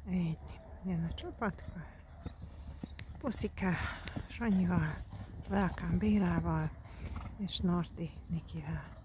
Így, jön a csapatka. Puszika, Sanyival, Velkán Bélával és Norti Nikivel.